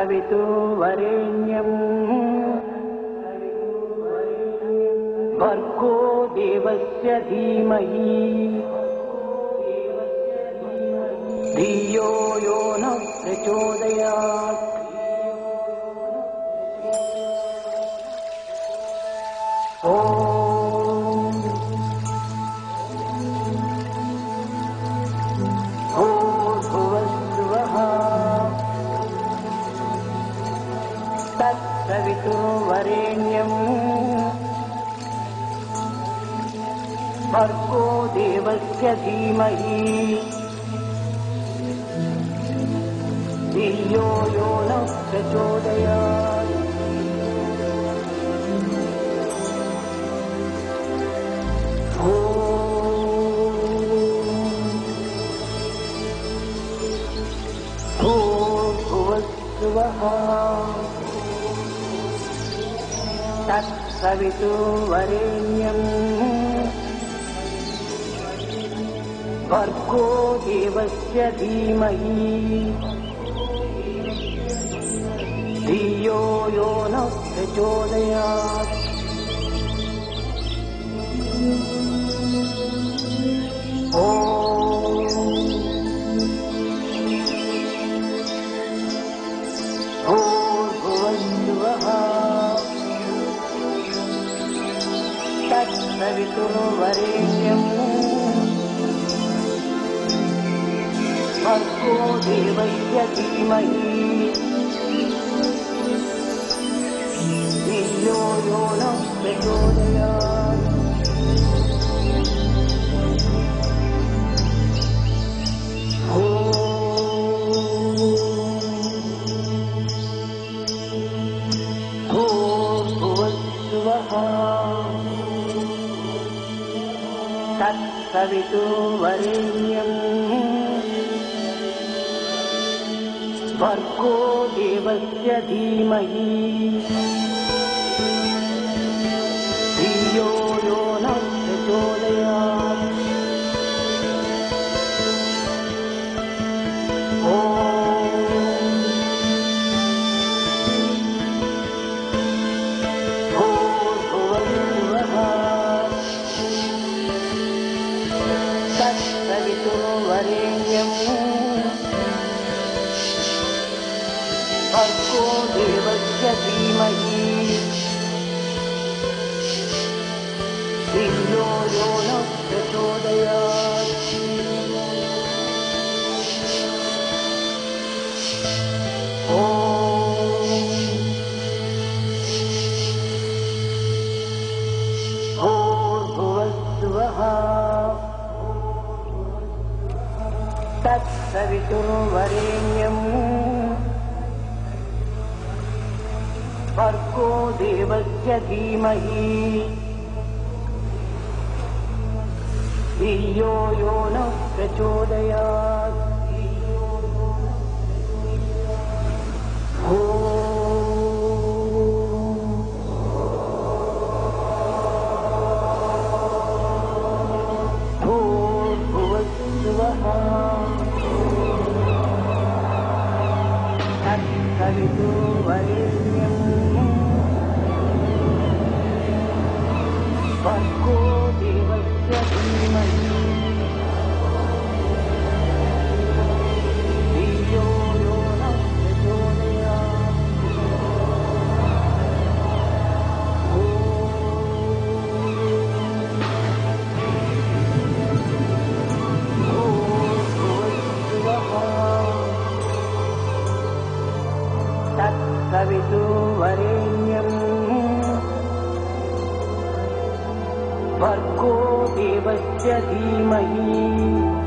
तत्सवितुर्वरेण्यं भर्गो देवस्य धीमहि धियो यो नः प्रचोदयात्। तत्सवितुर्वरेण्यं भर्गो देवस्य धीमहि धियो यो नः प्रचोदयात्। भूर्भुवस्सुवः तत्सवितुर्वरेण्यं भर्गो देवस्य धीमहि धियो यो नः प्रचोदयात्। भूर्भुवस्सुवः तत्सवितुर्वरेण्यं भर्गो देवस्य धीमहि धियो यो नः प्रचोदयात्। भूर्भुवस्सुवः तत्सवितुर्वरेण्यं भर्गो देवस्य धीमहि धियो यो नः प्रचोदयात्। तत्सवितुर्वरेण्यं भर्गो देवस्य धीमहि धियो यो नः प्रचोदयात्। भूर्भुवस्सुवः तत्सवितुर्वरेण्यं भर्गो देवस्य धीमहि धियो यो नः प्रचोदयात्। भूर्भुवस्सुवः तत्सवितुर्वरेण्यं भर्गो देवस्य धीमहि धियो यो नः प्रचोदयात्। तत्सवितुर्वरेण्यं भर्गो देवस्य धीमहि